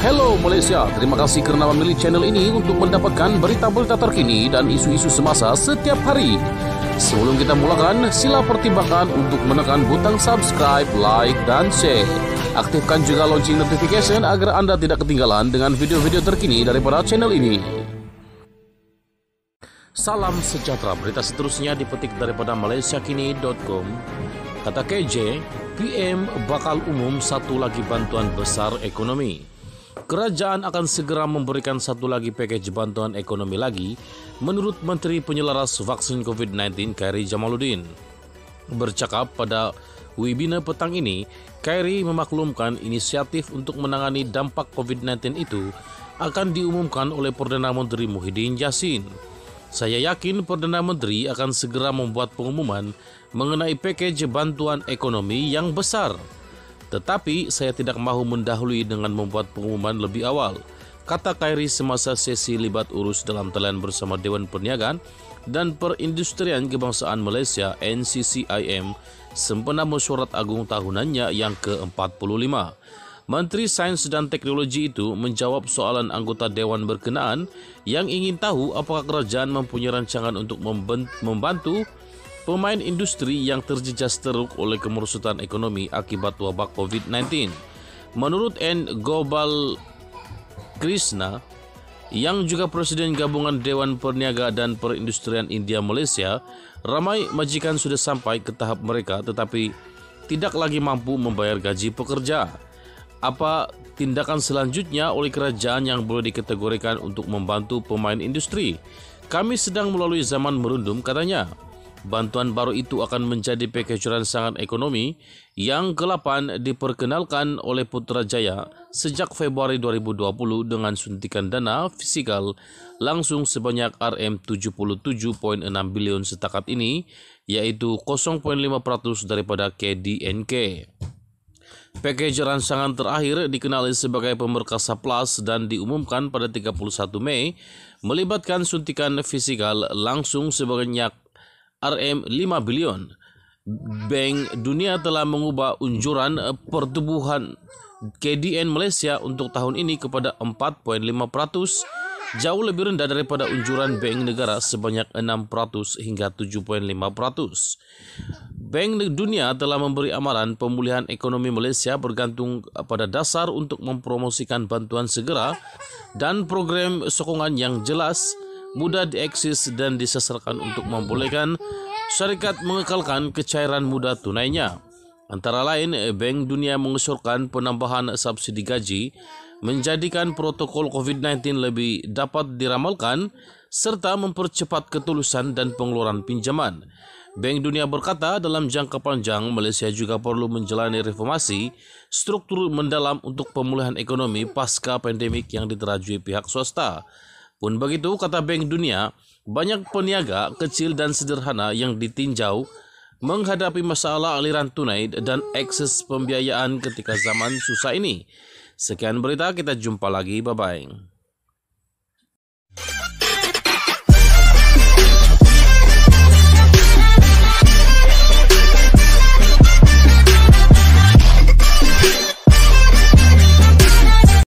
Hello Malaysia, terima kasih kerana memilih channel ini untuk mendapatkan berita-berita terkini dan isu-isu semasa setiap hari. Sebelum kita mulakan, sila pertimbangkan untuk menekan butang subscribe, like dan share. Aktifkan juga lonceng notification agar anda tidak ketinggalan dengan video-video terkini daripada channel ini. Salam sejahtera, berita seterusnya dipetik daripada malaysiakini.com. Kata KJ, PM bakal umum satu lagi bantuan besar ekonomi. Kerajaan akan segera memberikan satu lagi pakej bantuan ekonomi lagi, menurut Menteri Penyelaras Vaksin COVID-19 Khairy Jamaluddin. Bercakap pada webinar petang ini, Khairy memaklumkan inisiatif untuk menangani dampak COVID-19 itu akan diumumkan oleh Perdana Menteri Muhyiddin Yassin. Saya yakin Perdana Menteri akan segera membuat pengumuman mengenai pakej bantuan ekonomi yang besar. Tetapi saya tidak mahu mendahului dengan membuat pengumuman lebih awal, kata Khairy semasa sesi libat urus dalam talian bersama Dewan Perniagaan dan Perindustrian Kebangsaan Malaysia NCCIM sempena mesyuarat agung tahunannya yang ke-45. Menteri Sains dan Teknologi itu menjawab soalan anggota Dewan berkenaan yang ingin tahu apakah kerajaan mempunyai rancangan untuk membantu pemain industri yang terjejas teruk oleh kemerosotan ekonomi akibat wabak COVID-19. Menurut N. Gopal Krishna, yang juga Presiden Gabungan Dewan Perniaga dan Perindustrian India Malaysia, ramai majikan sudah sampai ke tahap mereka tetapi tidak lagi mampu membayar gaji pekerja. Apa tindakan selanjutnya oleh kerajaan yang boleh dikategorikan untuk membantu pemain industri? Kami sedang melalui zaman merundum, katanya. Bantuan baru itu akan menjadi pakej rancangan ekonomi yang ke-8 diperkenalkan oleh Putrajaya sejak Februari 2020 dengan suntikan dana fiskal langsung sebanyak RM77.6 bilion setakat ini, iaitu 0.5% daripada KDNK. Pakej rancangan terakhir dikenali sebagai Pemerkasa Plus dan diumumkan pada 31 Mei melibatkan suntikan fiskal langsung sebanyak RM5 bilion. Bank Dunia telah mengubah unjuran pertumbuhan KDN Malaysia untuk tahun ini kepada 4.5%, jauh lebih rendah daripada unjuran Bank Negara sebanyak 6% hingga 7.5%. Bank Dunia telah memberi amaran pemulihan ekonomi Malaysia bergantung pada dasar untuk mempromosikan bantuan segera dan program sokongan yang jelas, mudah diakses dan disasarkan untuk membolehkan syarikat mengekalkan kecairan mudah tunainya. Antara lain, Bank Dunia mengusulkan penambahan subsidi gaji, menjadikan protokol COVID-19 lebih dapat diramalkan, serta mempercepat ketulusan dan pengeluaran pinjaman. Bank Dunia berkata dalam jangka panjang, Malaysia juga perlu menjalani reformasi struktur mendalam untuk pemulihan ekonomi pasca pandemik yang diterajui pihak swasta. Pun begitu, kata Bank Dunia, banyak peniaga kecil dan sederhana yang ditinjau menghadapi masalah aliran tunai dan akses pembiayaan ketika zaman susah ini. Sekian berita, kita jumpa lagi, bye-bye.